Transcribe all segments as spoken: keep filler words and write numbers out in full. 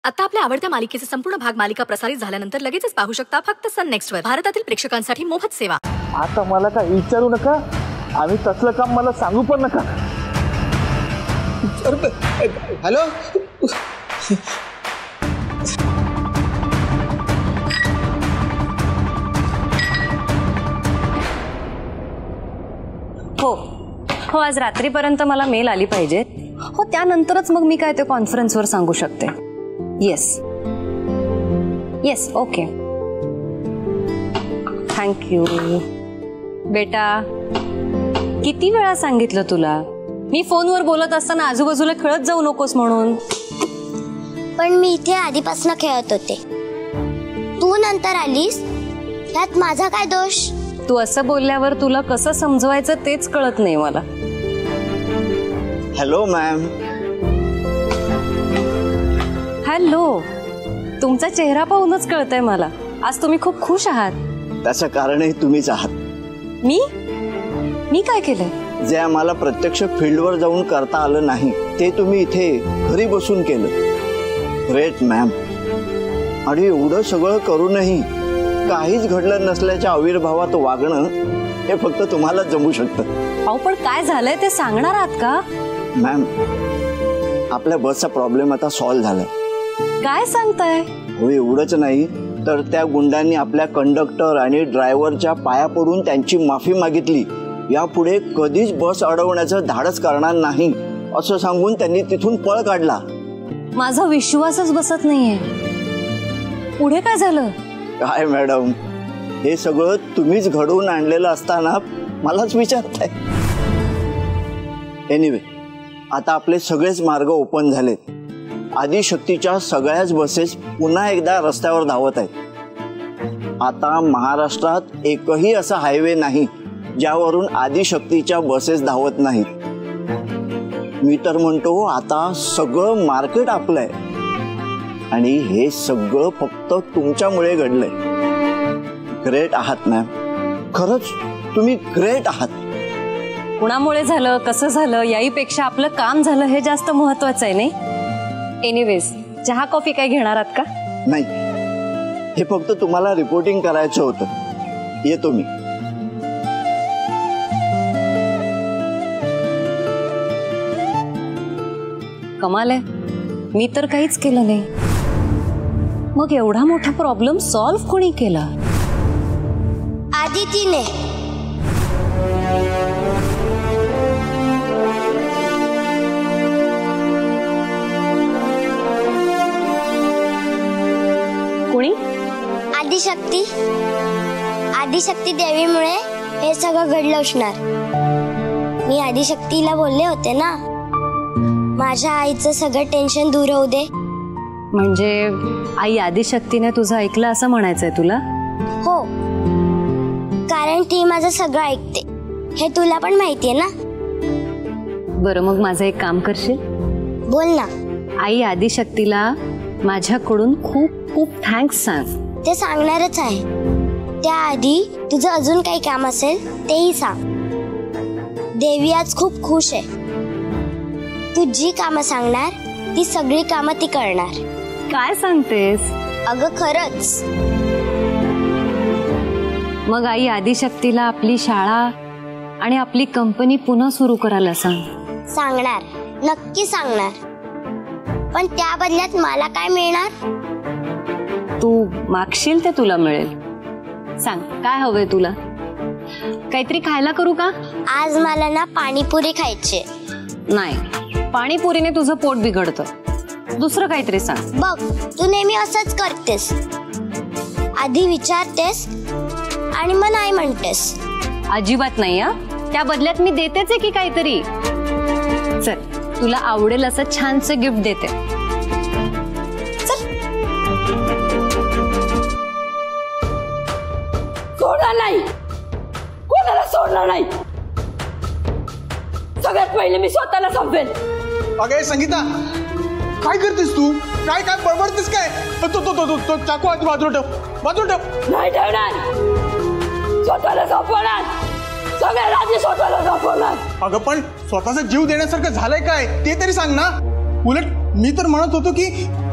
आता आपल्या आवडत्या मालिकेचे संपूर्ण भाग मालिका प्रसारित झाल्यानंतर लगेचच पाहू शकता फक्त सन नेक्स्ट वर. भारतातील प्रेक्षकांसाठी मोफत सेवा. आता मला काय विचारू नका आणि तसलं काम मला सांगू पण नका. हॅलो हो हो आज रात्रीपर्यंत मला मेल आली पाहिजे. हो त्यानंतरच मग मी काय ते कॉन्फरन्सवर सांगू शकते. Yes yes okay thank you. बेटा किती वेळा सांगितलं तुला मी फोनवर बोलत असताना आजूबाजूला खेळत जाऊ नकोस म्हणून. पण मी इथे आधीपासून खेळत होते, तू नंतर आलीस, यात माझा काय दोष? तू असं बोलल्यावर तुला कसं समजवायचं तेच कळत नाही मला. Hello ma'am. हॅलो. तुमचा चेहरा पाहूनच कळतंय मला आज तुम्ही खूप खुश आहात. त्याचं कारणही तुम्हीच आहात. मी मी काय केलंय? जे आम्हाला प्रत्यक्ष फील्डवर जाऊन करता आलं नाही ते तुम्ही इथे घरी बसून केलं. Great ma'am. आणि एवढं सगळं करूनही काहीच घडलं नसल्याच्या आविर्भावात वागणं हे फक्त तुम्हाला जमू शकतं. अहो पण काय झालंय ते सांगणार आहात का? मॅम आपल्या बसचा प्रॉब्लेम आता सॉल्व्ह झालाय. काय सांगताय? हो एवढंच नाही तर त्या गुंडांनी आपल्या कंडक्टर आणि ड्रायव्हरच्या पाया पडून त्यांची माफी मागितली. यापुढे कधीच बस अडवण्याचं धाडस करणार नाही असं सांगून त्यांनी तिथून पळ काढला. माझा विश्वासच बसत नाहीये. पुढे काय झालं? काय मॅडम हे सगळं तुम्हीच घडवून आणलेलं असताना मलाच विचारताय. एनिवे आता आपले सगळेच मार्ग ओपन झालेत. आदिशक्तीच्या सगळ्याच बसेस पुन्हा एकदा रस्त्यावर धावत आहेत. आता महाराष्ट्रात एकही असा हायवे नाही ज्यावरून आदिशक्तीच्या बसेस धावत नाहीत. मी तर म्हणतो आता सगळं मार्केट आपलं आहे आणि हे सगळं फक्त तुमच्यामुळे घडलंय. ग्रेट आहात मॅम. खरंच तुम्ही ग्रेट आहात. कुणामुळे झालं कसं झालं याहीपेक्षा आपलं काम झालं हे जास्त महत्वाचं आहे नाही. एनिवेज चहा कॉफी काय घेणार आहात का? नाही हे फक्त तुम्हाला रिपोर्टिंग करायचं होतं. येतो मी. कमाल आहे मी तर काहीच केलं नाही. मग एवढा मोठा प्रॉब्लेम सॉल्व्ह कोणी केला? आदितीने. कोणी? आदिशक्ती. आदिशक्ती देवीमुळे हे सगळं घडलं असणार. मी आदिशक्तीला बोलले होते ना माझ्या आईचं सगळं टेन्शन दूर होऊ दे. म्हणजे आई आदिशक्तीने तुझं ऐकलं असं म्हणायचंय तुला? हो कारण ती माझं सगळं ऐकते हे तुला पण माहितीये ना. बरं मग माझं एक काम करशील? बोल ना. आई आदिशक्तीला माझ्याकडून खूप खूप थँक्स सांग. ते सांगणारच आहे. त्याआधी तुझं अजून काही काम असेल तेही सांग. देवी आज खूप खुश आहे. तू जी कामं सांगणार ती सगळी कामं ती करणार. काय सांगतेस? अगं खरंच. मग आई आदिशक्तीला आपली शाळा आणि आपली कंपनी पुन्हा सुरू करायला सांग. सांगणार नक्की सांगणार. पण त्या बदल्यात मला काय मिळणार? तू मागशील ते तुला मिळेल. सांग काय हवंय तुला? काहीतरी खायला करू का? आज मला ना पाणीपुरी खायची. नाही पाणीपुरीने तुझं पोट बिघडतं. दुसरं काहीतरी सांग. बघ तू नेहमी असंच करतेस. आधी विचारतेस आणि मग नाही म्हणतेस. अजिबात नाही. हा त्या बदल्यात मी देतेच आहे की काहीतरी. चल तुला आवडेल असं छानसं गिफ्ट देते. चल. सोडणार नाही कोणाला सोडणार नाही. सगळ्यात पहिले मी स्वतःला संपेल. अगं संगीता काय करतेस तू? काय काय बडबडतेस काय? तो तो तो तो तो चाकू आधी बाजूला ठेव बाजूला ठेव. नाही ठेवणार. स्वतःला संपवणार. सगळ्या राज्य स्वतःला संपवणार. अगं पण स्वतःचा जीव देण्यासारखं झालंय काय ते तरी सांग ना. उलट मी तर म्हणत होतो की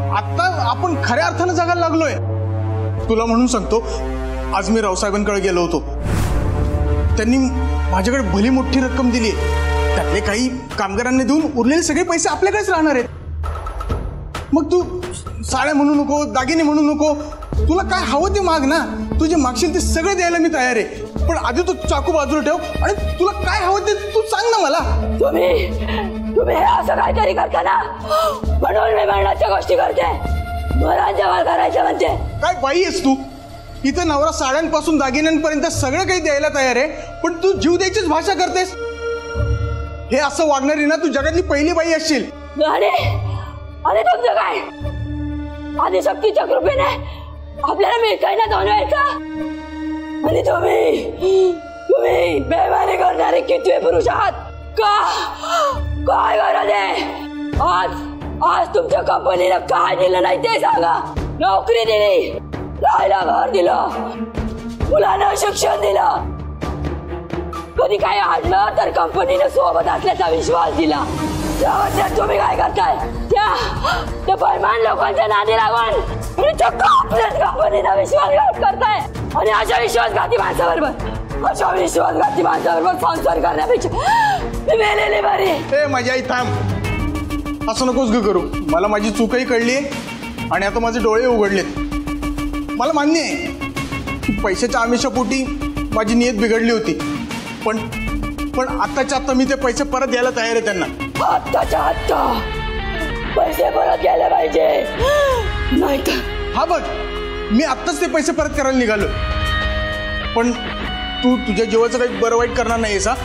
आता आपण खऱ्या अर्थानं जगायला लागलोय. तुला म्हणून सांगतो, आज मी रावसाहेबांकडे गेलो होतो. त्यांनी माझ्याकडे भली मोठी रक्कम दिली. त्यातले काही कामगारांनी देऊन उरलेले सगळे पैसे आपल्याकडेच राहणार आहेत. मग तू साड्या म्हणू नको, दागिने म्हणू नको, तुला काय हवं ते माग ना. तू जे मागशील ते सगळं द्यायला मी तयार आहे. पण आधी तू चाकू बाजूला ठेव आणि तुला काय हवं ते तू सांग ना मला. तुम्ही तुम्ही हे असं काहीतरी करता ना, म्हणून मी मरणाच्या गोष्टी करते. मरांच्या वर करायच्या म्हणते. काय बाई आहेस तू? इथं नवरा साड्यांपासून दागिन्यांपर्यंत सगळं काही द्यायला तयार आहे, पण तू जीव द्यायचीच भाषा करतेस. हे असं वागणारी ना तू जगातली पहिली बाई असशील. आणि आणि तुमचं काय? आदिशक्तीच्या कृपेने आपल्याला मिळतंय ना दोन वेळचा. आणि तुम्ही तुम्ही बेमारी करणारे किती पुरुष आहात का? काय गरज आहे? आज आज तुमच्या कंपनीला काय दिलं नाही ते सांगा. नोकरी दिली, राहायला घर दिलं, मुलांना शिक्षण दिलं. कधी काय आणलं तर कंपनीने सोबत असल्याचा विश्वास दिला. त्यावर तुम्ही काय करताय? त्या त्या बैमान लोकांच्या नादी लागून आपल्याच कंपनीला विश्वासघात करताय. आणि अशा विश्वासघाती माणसाबरोबर अशा विश्वासघाती माणसाबरोबर संसार करण्यापेक्षा मी मेलेले बरी. ए माझी आई थांब, असं नकोस ग करू. मला माझी चूकही कळली आणि आता माझे डोळे उघडलेत. मला मान्य आहे की पैशाच्या आमिषापोटी माझी नियत बिघडली होती, पण पण आत्ताच्या आत्ता मी ते पैसे परत द्यायला तयार आहे त्यांना. आत्ताच्या आत्ता पैसे परत घ्यायला पाहिजे, नाही तर. हा बघ, मी आत्ताच ते पैसे परत करायला निघालो. पण तू तुझ्या जीवाचं काही बरं वाईट करणार नाहीस हा?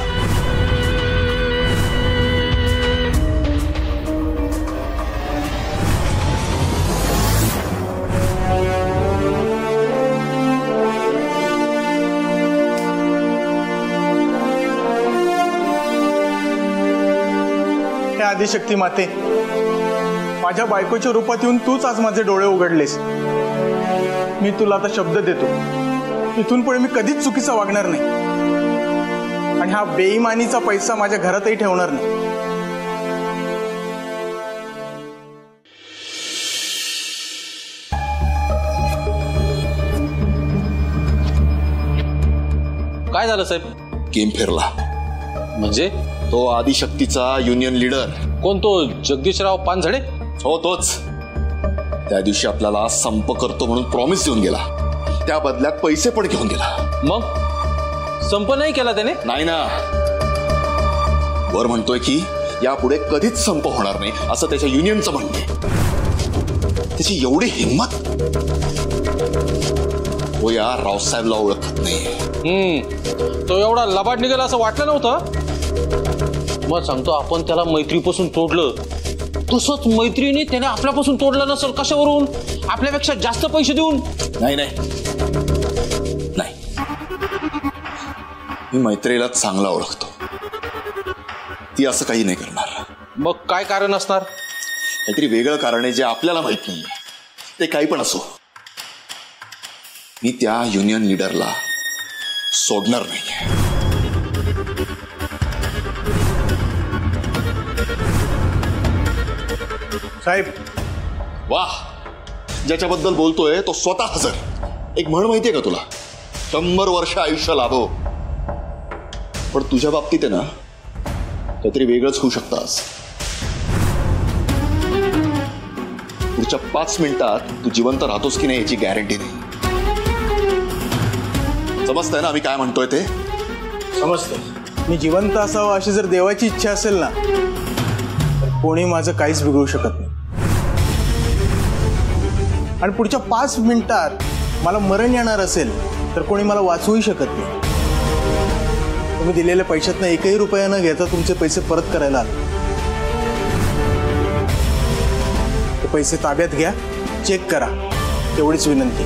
हे आदिशक्ती माते, माझ्या बायकोच्या रूपात येऊन तूच आज माझे डोळे उघडलेस. मी तुला आता शब्द देतो, इथून पुढे मी कधीच चुकीचा वागणार नाही आणि हा बेईमानीचा पैसा माझ्या घरातही ठेवणार नाही. काय झालं साहेब? गेम फिरला. म्हणजे? तो आदिशक्तीचा युनियन लीडर. कोण तो? जगदीशराव पानझडे? हो तोच. त्या दिवशी आपल्याला संप करतो म्हणून प्रॉमिस देऊन गेला, त्या बदल्यात पैसे पण घेऊन गेला. मग संप नाही केला त्याने? नाही ना, वर म्हणतोय की यापुढे कधीच संप होणार नाही असं त्याच्या युनियनचं म्हणणे. त्याची एवढी हिंमत. हो या रावसाहेबला ओळखत नाही. हम्म तो एवढा लबाड निघेल असं वाटलं नव्हतं. मग सांगतो, आपण त्याला मैत्रीपासून तोडलं, तसंच मैत्रीने त्याने आपल्यापासून तोडलं नसेल. कशावरून? आपल्यापेक्षा जास्त पैसे देऊन. नाही नाही नाही, मी मैत्रीला चांगला ओळखतो. ती असं काही नाही करणार. मग काय कारण असणार? काहीतरी वेगळं कारण आहे जे आपल्याला माहित नाहीये. ते काही पण असो, मी त्या युनियन लीडरला सोडणार नाहीये. साहेब, वाह, ज्याच्याबद्दल बोलतोय तो स्वतः हजर. एक म्हण माहितीये का तुला? शंभर वर्ष आयुष्य लाभो. पण तुझ्या बाबतीत आहे ना, काहीतरी वेगळंच होऊ शकतं आज. पुढच्या पाच मिनिटात तू जिवंत राहतोस की नाही याची गॅरंटी नाही. समजतंय ना आम्ही काय म्हणतोय ते? समजतं. मी जिवंत असावं अशी जर देवाची इच्छा असेल ना, तर कोणी माझं काहीच बिघडू शकत नाही. आणि पुढच्या पाच मिनिटात मला मरण येणार असेल तर कोणी मला वाचवूही शकत नाही. तुम्ही दिलेल्या पैशातनं एकही रुपया न घेता तुमचे पैसे परत करायला आले. ते पैसे ताब्यात घ्या, चेक करा, तेवढीच विनंती.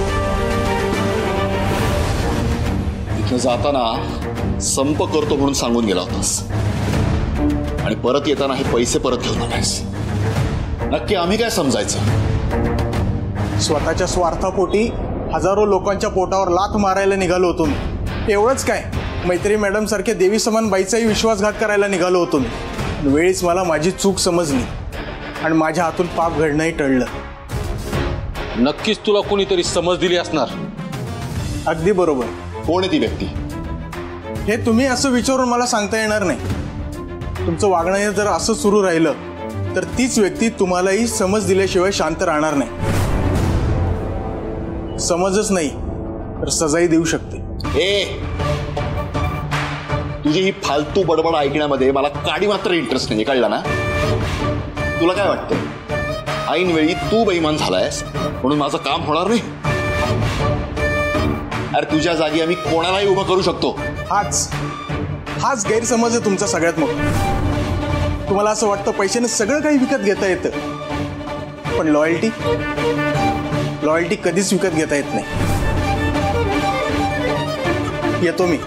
इथनं जाताना संप करतो म्हणून सांगून गेला होतास आणि परत येताना हे पैसे परत घेऊन आलायस. नक्की आम्ही काय समजायचं? स्वतःच्या स्वार्थापोटी हजारो लोकांच्या पोटावर लाथ मारायला निघालो होतो मी. एवढंच काय, मैत्री मॅडम सारख्या देवी समान बाईचाही विश्वासघात करायला निघालो होतो मी. वेळीच मला माझी चूक समजली आणि माझ्या हातून पाप घडणंही टळलं. नक्कीच तुला कोणीतरी समज दिली असणार. अगदी बरोबर. कोण आहे ती व्यक्ती? हे तुम्ही असं विचारून मला सांगता येणार नाही. तुमचं वागणं जर असं सुरू राहिलं तर तीच व्यक्ती तुम्हालाही समज दिल्याशिवाय शांत राहणार नाही. समजच नाही तर सजाही देऊ शकते. ए, तुझी ही फालतू बडबड ऐकण्यामध्ये मला काडी मात्र इंटरेस्ट नाही, कळला ना? तुला काय वाटतं, ऐन वेळी तू बेईमान झालायस म्हणून माझं काम होणार नाही? अरे तुझ्या जागी आम्ही कोणालाही उभं करू शकतो. हाच हाच गैरसमज आहे तुमचा सगळ्यात मोठा. तुम्हाला असं वाटतं पैशाने सगळं काही विकत घेता येतं, पण लॉयल्टी लॉयल्टी कधीच विकत घेता येत नाही. येतो मी.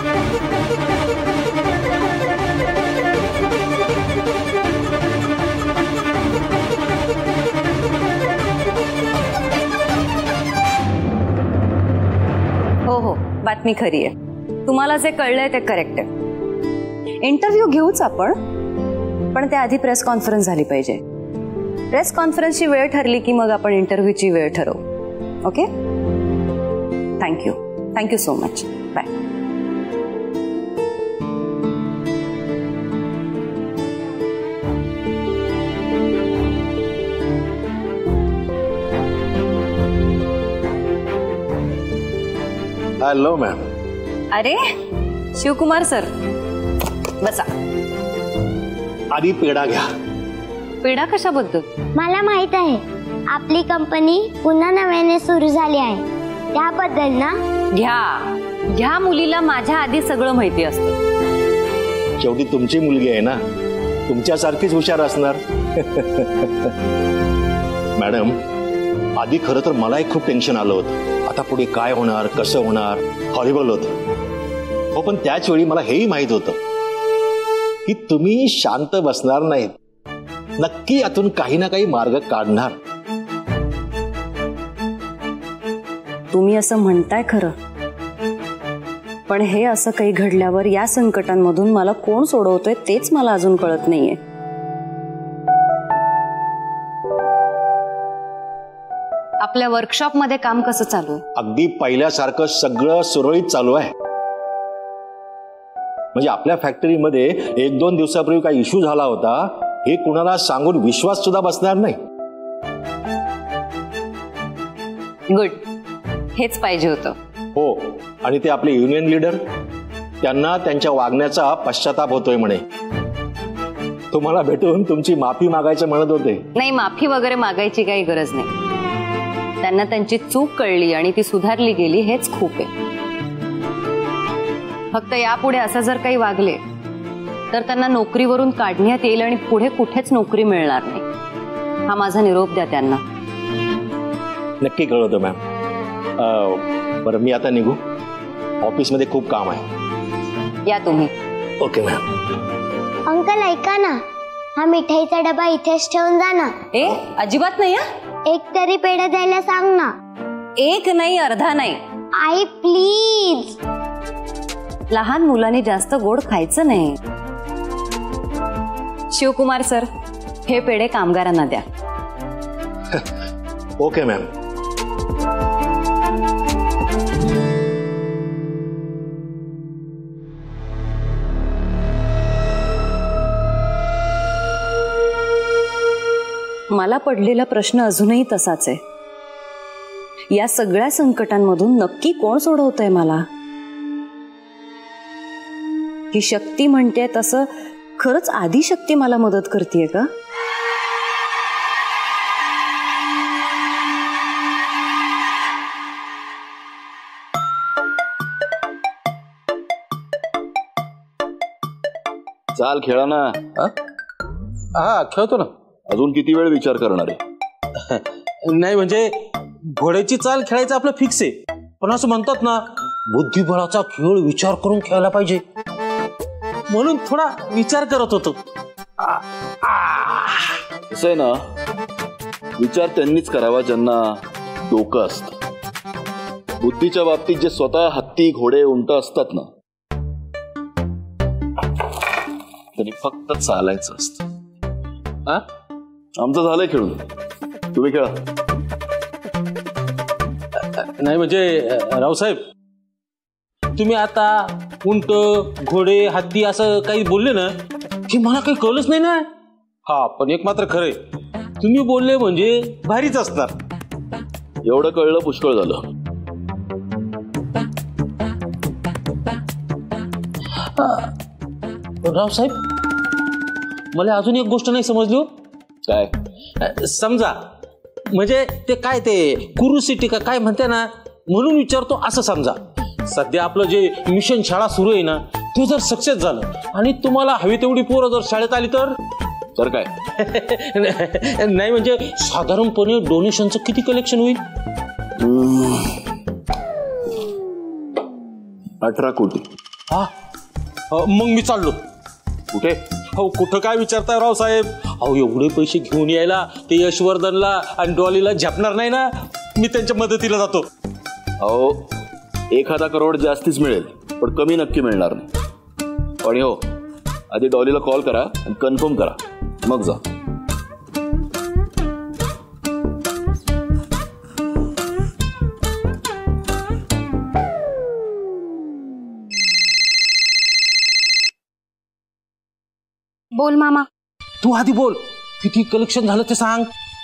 हो हो, बातमी खरी आहे. तुम्हाला जे कळलंय ते करेक्ट आहे. इंटरव्ह्यू घेऊच आपण, पण त्याआधी प्रेस कॉन्फरन्स झाली पाहिजे. प्रेस कॉन्फरन्सची वेळ ठरली की मग आपण इंटरव्ह्यूची वेळ ठरवू. Okay, thank you thank you so much. Bye. Hello ma'am. अरे शिवकुमार सर, बसा. आधी पेढा घ्या. पेढा कशाबद्दल? मला माहित आहे, आपली कंपनी पुन्हा नव्याने सुरू झाली आहे त्याबद्दल ना. घ्या घ्या, मुलीला माझ्या आधी सगळं माहिती असतं. शेवटी तुमची मुलगी आहे ना, तुमच्यासारखीच हुशार असणार. मॅडम, आधी खरं तर मलाही खूप टेन्शन आलं होतं. आता पुढे काय होणार, कसं होणार, हॉरिबल होतं. हो, पण त्याच वेळी मला हेही माहित होतं की तुम्ही शांत बसणार नाहीत. नक्की यातून काही ना काही मार्ग काढणार. तुम्ही असं म्हणताय खरं, पण हे असं काही घडल्यावर या संकटांमधून मला कोण सोडवतोय तेच मला अजून कळत नाहीये. आपल्या वर्कशॉप मध्ये काम कसं चालू आहे? अगदी पहिल्यासारखं सगळं सुरळीत चालू आहे. म्हणजे आपल्या फॅक्टरीमध्ये एक दोन दिवसापूर्वी काही इश्यू झाला होता हे कुणाला सांगून विश्वास सुद्धा बसणार नाही. गुड, हेच पाहिजे होतं. हो, आणि ते आपले युनियन लीडर, त्यांना त्यांच्या वागण्याचा पश्चाताप होतोय म्हणे. तुम्हाला भेटून तुमची माफी मागायचं म्हणत होते. नाही, माफी वगैरे मागायची काही गरज नाही. त्यांना त्यांची चूक कळली आणि ती सुधारली गेली, हेच खूप आहे. फक्त यापुढे असं जर काही वागले तर त्यांना नोकरीवरून काढण्यात येईल आणि पुढे कुठेच नोकरी मिळणार नाही. हा माझा निरोप द्या त्यांना. नक्की कळवतो मॅम. बरं, मी आता निघू, ऑफिसमध्ये खूप काम आहे. या तुम्ही. Okay ma'am. अंकल ऐका ना, हा मिठाईचा डबा इथेच ठेवून जा ना. ए, अजिबात नाही. एक तरी पेढा द्यायला सांग ना. एक नाही, अर्धा नाही. आई प्लीज. लहान मुलांनी जास्त गोड खायचं नाही. शिवकुमार सर, हे पेढे कामगारांना द्या. Okay ma'am. मला पडलेला प्रश्न अजूनही तसाच आहे. या सगळ्या संकटांमधून नक्की कोण सोडवतंय मला? ही शक्ती म्हणते तसं खरंच आधी शक्ती मला मदत करतेय का? चाल खेळा ना. हा, खेळतो ना. अजून किती वेळ विचार करणार आहे? नाही म्हणजे घोड्याची चाल खेळायचं आपलं फिक्स आहे, पण असं म्हणतात ना, बुद्धिबळाचा खेळ विचार करून खेळला पाहिजे, म्हणून थोडा विचार करत होतो. असं आहे ना, विचार त्यांनीच करावा ज्यांना डोकं असतं. बुद्धीच्या बाबतीत जे स्वतः हत्ती घोडे उंट असतात ना, त्यांनी फक्त चालायचं असतं. आमचं झालंय खेळून, तुम्ही खेळा. नाही म्हणजे रावसाहेब, तुम्ही आता उंट, घोडे, हत्ती असं काही बोलले ना की मला काही कळलंच नाही ना. हा, पण एक मात्र खरंय, तुम्ही बोलले म्हणजे भारीच असणार. एवढं कळलं पुष्कळ झालं. रावसाहेब, मला अजून एक गोष्ट नाही समजली. काय? समजा म्हणजे ते काय ते क्युरिओसिटी का काय म्हणते ना, म्हणून विचारतो. असं समजा सध्या आपलं जे मिशन शाळा सुरू आहे ना, ते जर सक्सेस झालं आणि तुम्हाला हवी तेवढी पोरं जर शाळेत आली तर तर काय? नाही म्हणजे साधारणपणे डोनेशनचं किती कलेक्शन होईल? अठरा कोटी. हा, मग मी चाललो. कुठे? हो, कुठं काय विचारताय रावसाहेब? अहो, एवढे पैसे घेऊन यायला ते यशवर्धनला आणि डॉलीला झेपणार नाही ना. मी त्यांच्या मदतीला जातो. अहो, एखादा करोड जास्तीच मिळेल, पण कमी नक्की मिळणार नाही. आणि हो, आधी डॉलीला कॉल करा आणि कन्फर्म करा, मग जा. बोल मामा. तू आधी बोल, किती कलेक्शन झालं ते सांग.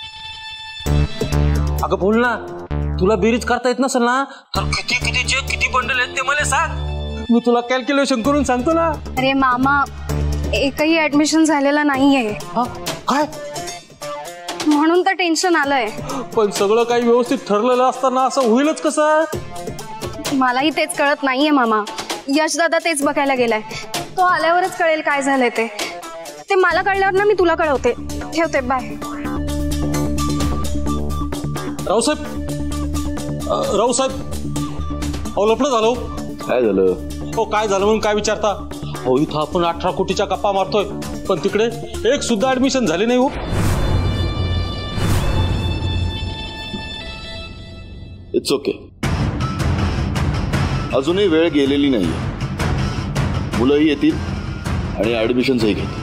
अगं बोल ना. तुला बेरीज करता येत नसेल ना तर किती कितीचे किती बंडल आहेत ते मला सांग. मी तुला कॅल्क्युलेशन करून सांगतो ना. अरे मामा, एकही ऍडमिशन झालेला नाहीये. काय? म्हणून तर टेन्शन आलंय. पण सगळं काही व्यवस्थित ठरलेलं असताना असं होईलच कसं? मलाही तेच कळत नाहीये मामा. यश दादा तेच बघायला गेलाय. तो आल्यावरच कळेल काय झालंय ते. ते मला कळल्यावर ना मी तुला कळवते. ठेवते, बाय. रावसाहेब, रावसाहेब, अहो लफडं झालं. काय झालं? हो, काय झालं म्हणून काय विचारता? हो, इथं आपण अठरा कोटीच्या गप्पा मारतोय, पण तिकडे एक सुद्धा ऍडमिशन झाली नाही. हो, इट्स ओके. अजूनही वेळ गेलेली नाही. मुलंही येतील आणि ऍडमिशनही घेतील.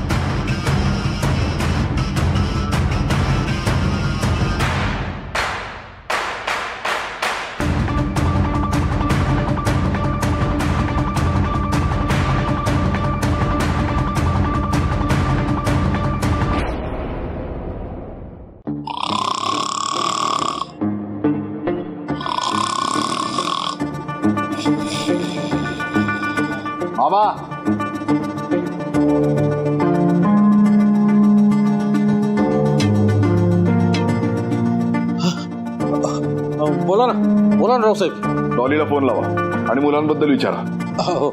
बाबा, बोला ना, बोला ना रावसाहेब. डॉलीला फोन लावा आणि मुलांबद्दल विचारा. हो.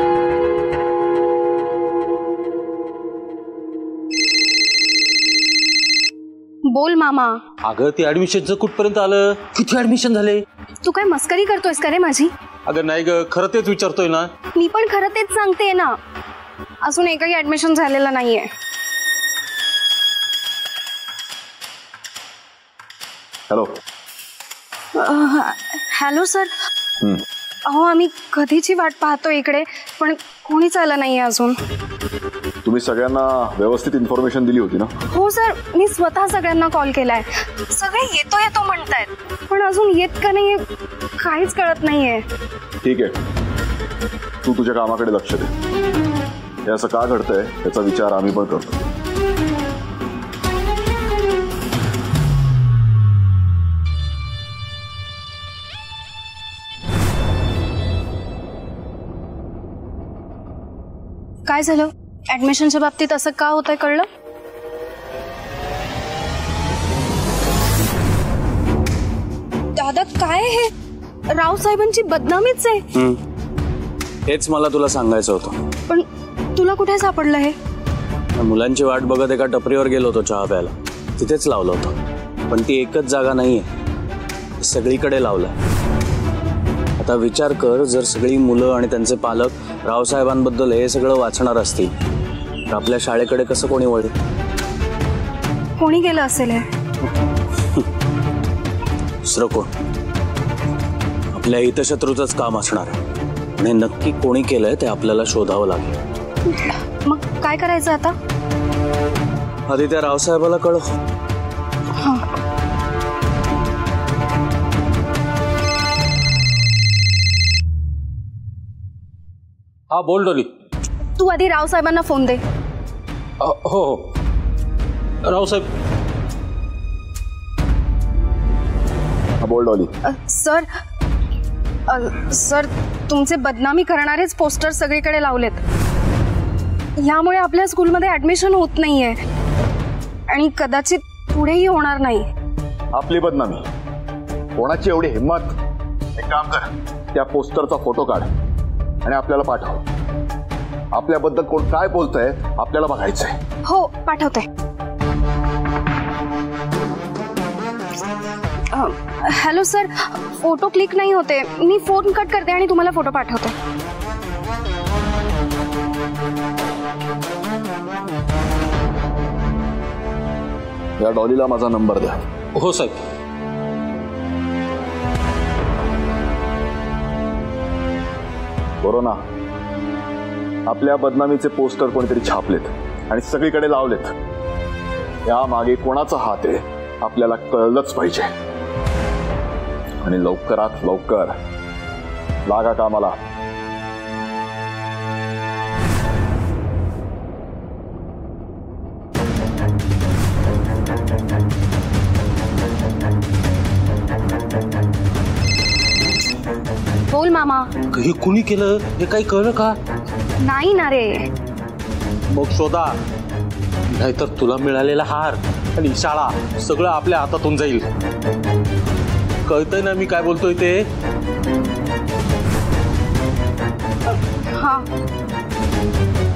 बोल मामा. अगं, ते ऍडमिशनचं कुठपर्यंत आलं? किती ऍडमिशन झाले? तू काय मस्करी करतोयस का रे माझी? अगं नाही ग, खरं तेच विचारतोय ना. मी पण खरं तेच सांगते ना. अजून एकही ऍडमिशन झालेलं नाहीये. हॅलो. Hello sir. अहो, आम्ही कधीची वाट पाहतो इकडे, पण कोणीच आलं नाहीये अजून. तुम्ही सगळ्यांना व्यवस्थित इन्फॉर्मेशन दिली होती ना? हो सर, मी स्वतः सगळ्यांना कॉल केलाय. सगळे येतो येतो म्हणतायत, पण अजून येत का नाहीये काहीच कळत नाहीये. ठीक आहे, तू तुझ्या कामाकडे लक्ष दे. हे असं का घडतंय याचा विचार आम्ही पण करतो. काय झालं? ऍडमिशनच्या बाबतीत असं का होतंय कळलं? दादा, काय हे? रावसाहेबांची बदनामीच आहे. हेच मला तुला सांगायचं होतं. पण तुला कुठे सापडलं हे? मुलांची वाट बघत एका टपरीवर गेलो होतो चहा प्यायला. तिथेच लावलं होतं. पण ती एकच जागा नाहीये, सगळीकडे लावलंय. आता विचार कर, जर सगळी मुलं आणि त्यांचे पालक रावसाहेबांबद्दल हे सगळं वाचणार असतील तर आपल्या शाळेकडे कसं कोणी वळेल? कोणी गेलं असेल हे? दुसरं कोण? आपल्या हितशत्रूचंच काम असणार आहे. आणि नक्की कोणी केलंय ते आपल्याला शोधावं लागेल. मग काय करायचं आता? आधी त्या रावसाहेबाला कळव. हा बोल डोली. तू आधी रावसाहेबांना फोन दे. अ, हो हो रावसाहेब. हा बोल डॉली. अ, सर अ, सर तुमचे बदनामी करणारेच पोस्टर सगळीकडे लावलेत. यामुळे आपल्या स्कूलमध्ये ऍडमिशन होत नाहीये आणि कदाचित पुढेही होणार नाही. आपली बदनामी? कोणाची एवढी हिंमत? एक काम कर, त्या पोस्टरचा फोटो काढ आणि आपल्याला पाठव. आपल्याबद्दल कोण काय बोलतंय आपल्याला बघायचंय. हो पाठवते. हॅलो सर, फोटो क्लिक नाही होते. मी फोन कट करते आणि तुम्हाला फोटो पाठवते. या डॉलीला माझा नंबर द्या. हो साहेब. कोरोना आपल्या बदनामीचे पोस्टर कोणीतरी छापलेत आणि सगळीकडे लावलेत. या मागे कोणाचा हात आहे आपल्याला कळलंच पाहिजे. आणि लवकरात लवकर लागा कामाला. बोल मामा. हे कुणी केलं हे काही कळलं का? नाही ना रे. मग शोधा, नाहीतर तुला मिळालेला हार आणि शाळा सगळं आपल्या हातातून जाईल. कळतंय ना मी काय बोलतोय ते? हा